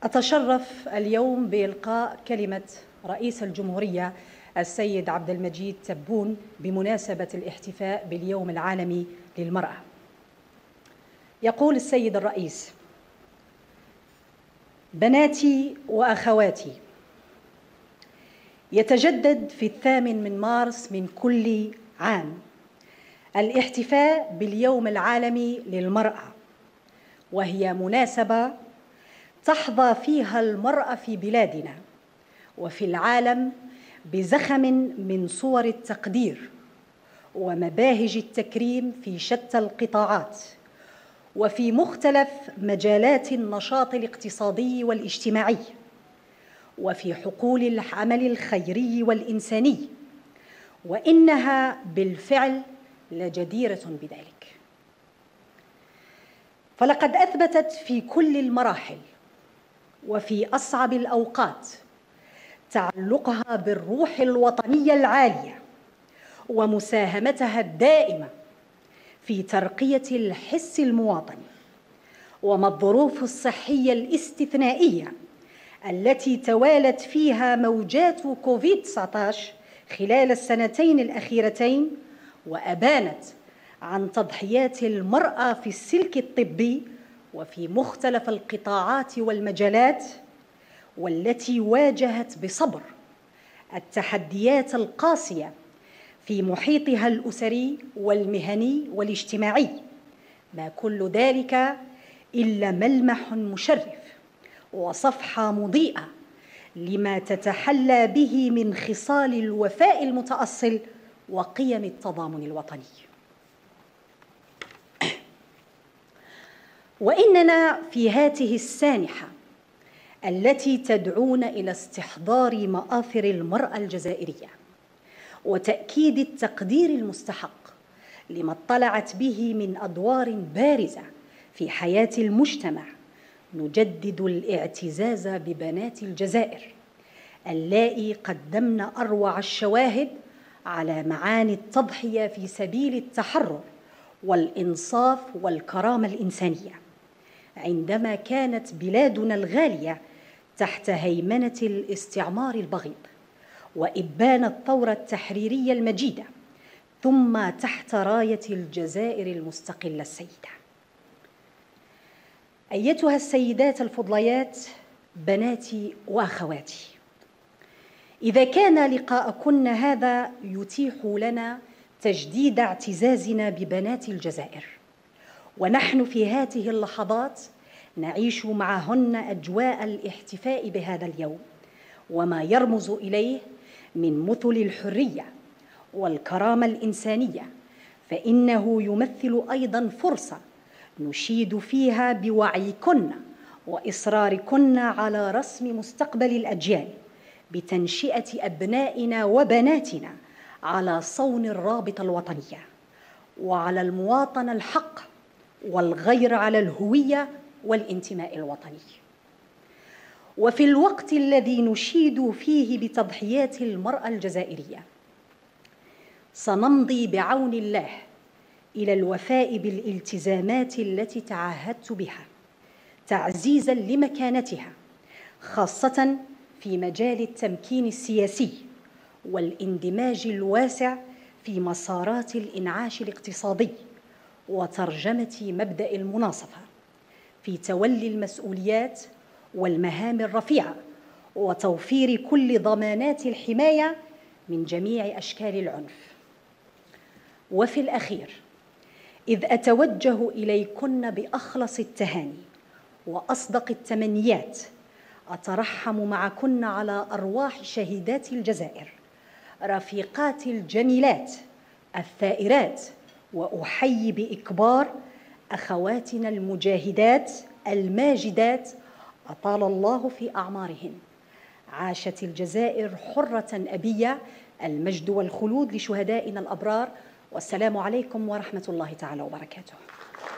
أتشرف اليوم بإلقاء كلمة رئيس الجمهورية السيد عبد المجيد تبون بمناسبة الاحتفاء باليوم العالمي للمرأة. يقول السيد الرئيس: بناتي وأخواتي، يتجدد في 8 مارس من كل عام الاحتفاء باليوم العالمي للمرأة، وهي مناسبة تحظى فيها المرأة في بلادنا وفي العالم بزخم من صور التقدير ومباهج التكريم في شتى القطاعات وفي مختلف مجالات النشاط الاقتصادي والاجتماعي وفي حقول العمل الخيري والإنساني، وإنها بالفعل لجديرة بذلك. فلقد أثبتت في كل المراحل وفي أصعب الأوقات تعلقها بالروح الوطنية العالية ومساهمتها الدائمة في ترقية الحس المواطني، وما الظروف الصحية الاستثنائية التي توالت فيها موجات كوفيد-19 خلال السنتين الأخيرتين، وأبانت عن تضحيات المرأة في السلك الطبي وفي مختلف القطاعات والمجالات، والتي واجهت بصبر التحديات القاسية في محيطها الأسري والمهني والاجتماعي، ما كل ذلك إلا ملمح مشرف وصفحة مضيئة لما تتحلى به من خصال الوفاء المتأصل وقيم التضامن الوطني. وإننا في هذه السانحة التي تدعونا إلى استحضار مآثر المرأة الجزائرية وتأكيد التقدير المستحق لما اطلعت به من أدوار بارزة في حياة المجتمع، نجدد الاعتزاز ببنات الجزائر اللائي قدمن أروع الشواهد على معاني التضحية في سبيل التحرر والإنصاف والكرامة الإنسانية، عندما كانت بلادنا الغالية تحت هيمنة الاستعمار البغيض وإبان الثورة التحريرية المجيدة، ثم تحت راية الجزائر المستقلة السيدة. أيتها السيدات الفضليات، بناتي وأخواتي، إذا كان لقاءكن هذا يتيح لنا تجديد اعتزازنا ببنات الجزائر، ونحن في هذه اللحظات نعيش معهن أجواء الاحتفاء بهذا اليوم وما يرمز إليه من مثل الحرية والكرامة الإنسانية، فإنه يمثل أيضاً فرصة نشيد فيها بوعيكن وإصراركن على رسم مستقبل الأجيال بتنشئة أبنائنا وبناتنا على صون الرابطة الوطنية وعلى المواطنة الحق والغير على الهوية والانتماء الوطني. وفي الوقت الذي نشيد فيه بتضحيات المرأة الجزائرية، سنمضي بعون الله إلى الوفاء بالالتزامات التي تعهدت بها تعزيزاً لمكانتها، خاصة في مجال التمكين السياسي والاندماج الواسع في مسارات الإنعاش الاقتصادي وترجمة مبدأ المناصفة في تولي المسؤوليات والمهام الرفيعة وتوفير كل ضمانات الحماية من جميع أشكال العنف. وفي الأخير، إذ أتوجه إليكن بأخلص التهاني وأصدق التمنيات، أترحم معكن على أرواح شهيدات الجزائر رفيقات الجميلات الثائرات، وأحيي بإكبار أخواتنا المجاهدات الماجدات أطال الله في أعمارهن. عاشت الجزائر حرة أبية، المجد والخلود لشهدائنا الأبرار، والسلام عليكم ورحمة الله تعالى وبركاته.